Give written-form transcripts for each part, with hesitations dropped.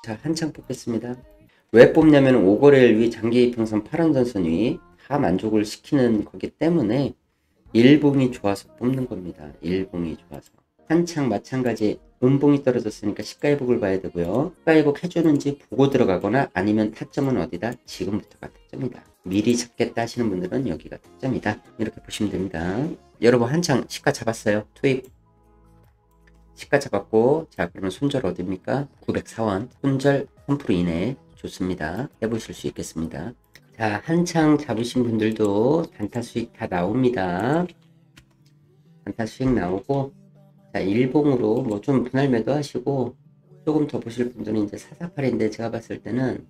자, 한창 뽑겠습니다. 왜 뽑냐면 오거래일 위, 장기이평선, 파란전선 위 다 만족을 시키는 거기 때문에 일봉이 좋아서 뽑는 겁니다. 일봉이 좋아서. 한창 마찬가지 음봉이 떨어졌으니까 시가회복을 봐야 되고요. 시가회복 해주는지 보고 들어가거나 아니면 타점은 어디다? 지금부터가 타점이다. 미리 잡겠다 하시는 분들은 여기가 타점이다. 이렇게 보시면 됩니다. 여러분 한창 시가 잡았어요. 투입 시가 잡았고, 자 그러면 손절 어디입니까? 904원. 손절 3% 이내 좋습니다. 해보실 수 있겠습니다. 자, 한창 잡으신 분들도 단타 수익 다 나옵니다. 단타 수익 나오고, 자, 일봉으로 뭐 좀 분할 매도 하시고, 조금 더 보실 분들은 이제 448인데 제가 봤을 때는,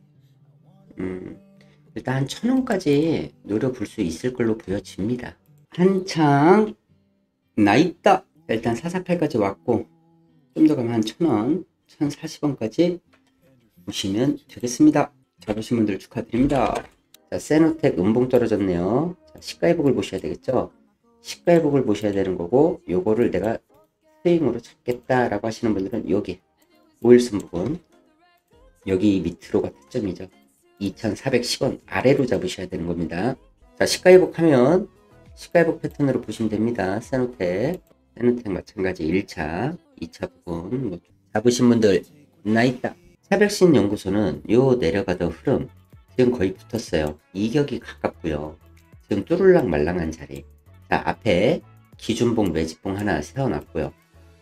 일단 한 1000원까지 노려볼 수 있을 걸로 보여집니다. 한창 나있다. 일단 448까지 왔고, 좀 더 가면 한 1000원, 1040원까지 보시면 되겠습니다. 잡으신 분들 축하드립니다. 자, 세노텍 음봉 떨어졌네요. 자, 시가회복을 보셔야 되겠죠. 시가회복을 보셔야 되는 거고, 요거를 내가 스윙으로 잡겠다라고 하시는 분들은 여기 5일선 부분, 여기 밑으로가 타점이죠. 2410원 아래로 잡으셔야 되는 겁니다. 자, 시가회복 하면 시가회복 패턴으로 보시면 됩니다. 세노텍 마찬가지 1차 2차 부분 뭐 잡으신 분들 나있다. 차백신 연구소는 요 내려가던 흐름 지금 거의 붙었어요. 이격이 가깝고요. 지금 뚜룰랑 말랑한 자리. 자, 앞에 기준봉 매집봉 하나 세워놨고요.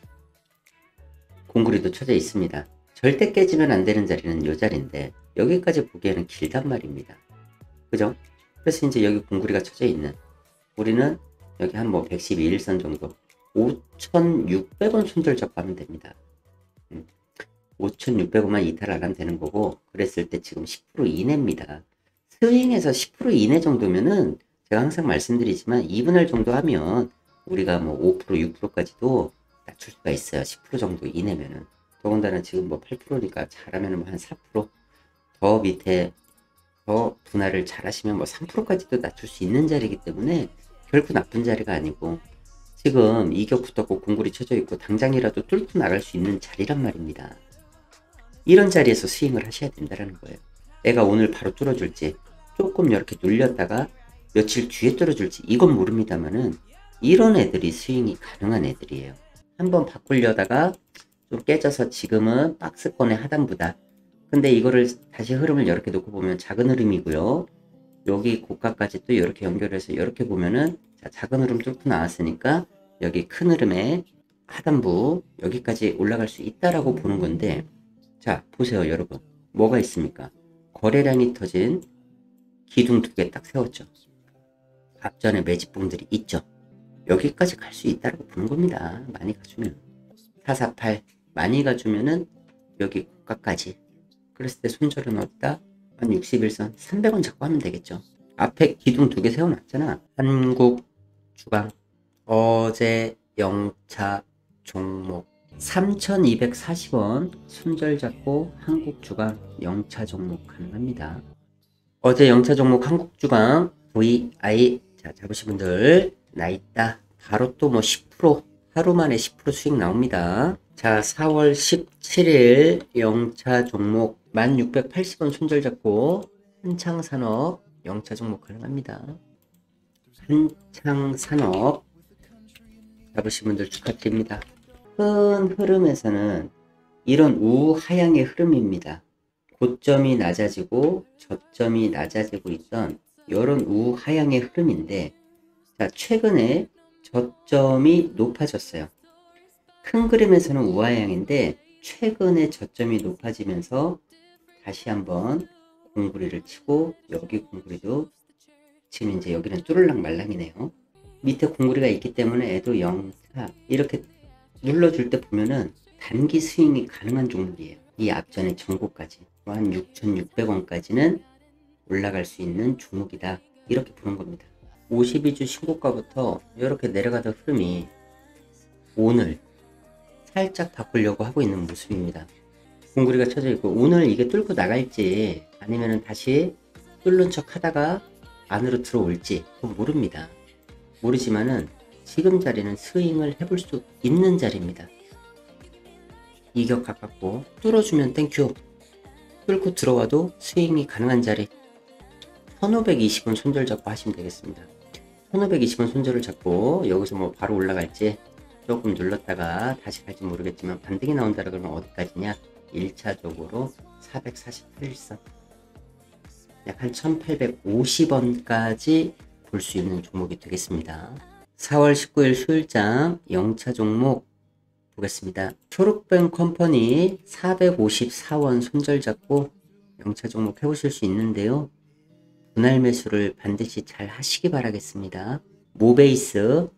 공구리도 쳐져 있습니다. 절대 깨지면 안 되는 자리는 요 자리인데 여기까지 보기에는 길단 말입니다. 그죠? 그래서 이제 여기 공구리가 쳐져 있는, 우리는 여기 한 뭐 112일선 정도 5,600원 손절 잡고 하면 됩니다. 5,600원만 이탈 안 하면 되는 거고, 그랬을 때 지금 10% 이내입니다. 스윙에서 10% 이내 정도면은 제가 항상 말씀드리지만 2분할 정도 하면 우리가 뭐 5%, 6%까지도 낮출 수가 있어요. 10% 정도 이내면은. 더군다나 지금 뭐 8%니까 잘하면 한 4%더 밑에 더 분할을 잘 하시면 뭐 3%까지도 낮출 수 있는 자리이기 때문에 결코 나쁜 자리가 아니고, 지금 이격 붙었고 공굴이 쳐져 있고 당장이라도 뚫고 나갈 수 있는 자리란 말입니다. 이런 자리에서 스윙을 하셔야 된다는 거예요. 애가 오늘 바로 뚫어줄지, 조금 이렇게 눌렸다가 며칠 뒤에 뚫어줄지 이건 모릅니다만은, 이런 애들이 스윙이 가능한 애들이에요. 한번 바꾸려다가 좀 깨져서 지금은 박스권의 하단부다. 근데 이거를 다시 흐름을 이렇게 놓고 보면 작은 흐름이고요. 여기 고가까지 또 이렇게 연결해서 이렇게 보면은, 자, 작은 흐름 뚫고 나왔으니까 여기 큰 흐름의 하단부 여기까지 올라갈 수 있다라고 보는 건데, 자 보세요 여러분, 뭐가 있습니까? 거래량이 터진 기둥 두 개 딱 세웠죠. 앞전에 매집봉들이 있죠. 여기까지 갈 수 있다라고 보는 겁니다. 많이 가주면 448 많이 가주면은 여기 고가까지, 그랬을 때 손절은 어디다? 한 61선 300원 잡고 하면 되겠죠. 앞에 기둥 두 개 세워놨잖아. 한국주강 어제 영차 종목 3,240원 손절 잡고 한국주강 영차 종목 가능합니다. 어제 영차 종목 한국주강 VI 자 잡으신 분들 나있다. 바로 또 뭐 10% 하루 만에 10% 수익 나옵니다. 자, 4월 17일 영차 종목 1680원 손절 잡고 한창산업 영차 종목 가능합니다. 한창산업 잡으신 분들 축하드립니다. 큰 흐름에서는 이런 우하향의 흐름입니다. 고점이 낮아지고 저점이 낮아지고 있던 이런 우하향의 흐름인데, 자, 최근에 저점이 높아졌어요. 큰 그림에서는 우하향인데 최근에 저점이 높아지면서 다시 한번 공구리를 치고, 여기 공구리도 지금 이제 여기는 뚜를랑 말랑이네요. 밑에 공구리가 있기 때문에 애도 0, 4 이렇게 눌러줄 때 보면은 단기 스윙이 가능한 종목이에요. 이 앞전에 전고까지 한 6,600원까지는 올라갈 수 있는 종목이다, 이렇게 보는 겁니다. 52주 신고가부터 이렇게 내려가던 흐름이 오늘 살짝 바꾸려고 하고 있는 모습입니다. 공구리가 쳐져 있고, 오늘 이게 뚫고 나갈지 아니면 다시 뚫는 척 하다가 안으로 들어올지 그건 모릅니다. 모르지만은 지금 자리는 스윙을 해볼 수 있는 자리입니다. 이격 가깝고 뚫어주면 땡큐, 뚫고 들어와도 스윙이 가능한 자리 1520원 손절 잡고 하시면 되겠습니다. 1520원 손절을 잡고 여기서 뭐 바로 올라갈지 조금 눌렀다가 다시 갈지 모르겠지만 반등이 나온다 그러면 어디까지냐? 1차적으로 448선 약 한 1850원까지 볼 수 있는 종목이 되겠습니다. 4월 19일 수요일장 0차 종목 보겠습니다. 초록뱅 컴퍼니 454원 손절 잡고 0차 종목 해보실 수 있는데요. 분할 매수를 반드시 잘 하시기 바라겠습니다. 모베이스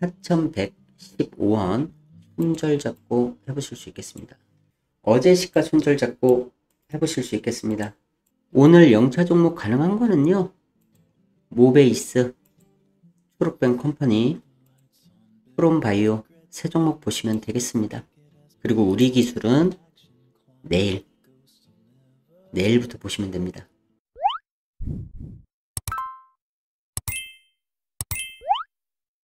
4115원 손절 잡고 해보실 수 있겠습니다. 어제 시가 손절 잡고 해보실 수 있겠습니다. 오늘 0차 종목 가능한 거는요. 모베이스, 초록뱅 컴퍼니, 프롬바이오 세 종목 보시면 되겠습니다. 그리고 우리 기술은 내일부터 보시면 됩니다.